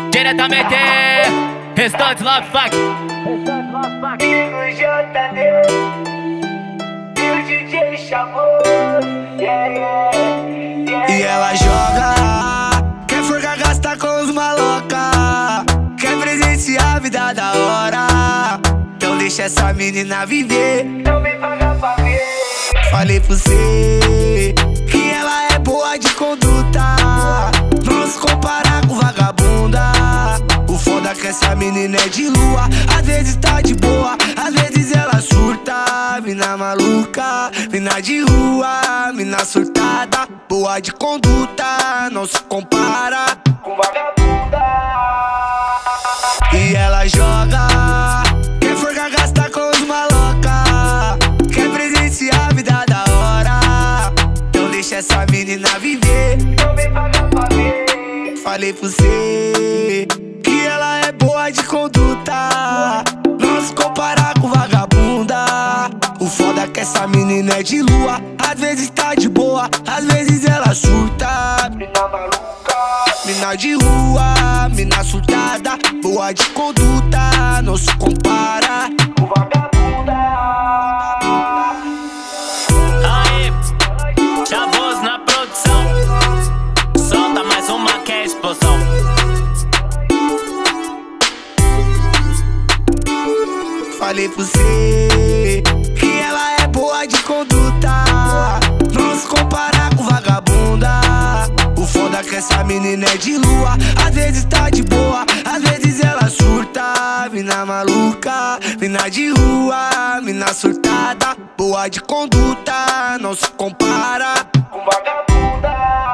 Diretamente, Restante Love Fuck. O JD e o DJ chamou, E ela joga, quer forcar, gastar com os maloca, quer presenciar a vida da hora. Então deixa essa menina viver, não vem pagar pra ver. falei pra você que ela é boa de conduta, não se comparar com vagabunda. O foda é que essa menina é de lua, às vezes tá de boa, às vezes ela surta. Mina maluca, mina de rua, mina surtada, boa de conduta, não se compara Com vagabunda. E ela joga, quer forcar, gastar com os maloca, quer presenciar a vida da hora. Então deixa essa menina viver, Não vem pagar pra ver. falei pra você que ela é boa de conduta, não se comparar com vagabunda. O foda é que essa menina é de lua, às vezes tá de boa, às vezes ela surta. Mina maluca. Mina de rua, mina surtada, boa de conduta, não se compara Com vagabunda. Aí, Chavoso na produção. Solta mais uma que é explosão. Falei pra você que ela é boa de conduta, não se comparar com vagabunda. O foda é que essa menina é de lua, às vezes tá de boa, às vezes ela surta. Mina maluca, mina de rua, mina surtada, boa de conduta, não se compara Com vagabunda.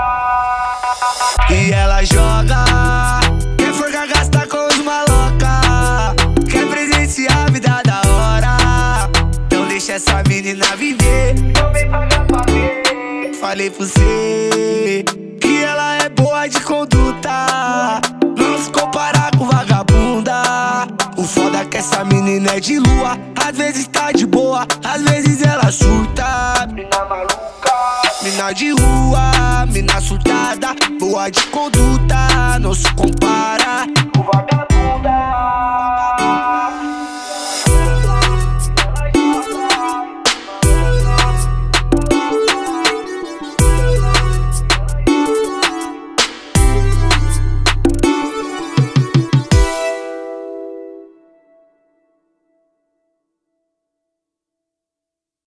E ela joga, quer forcar, gastar com os maloca, quer presenciar a vida da hora. Então deixa essa menina viver, Não vem pagar pra ver. falei pra você que ela é boa de conduta, não se comparar com vagabunda. O foda é que essa menina é de lua, às vezes tá de boa, às vezes ela surta. Mina maluca. Mina de rua, mina surtada, boa de conduta, não se compara Com vagabunda.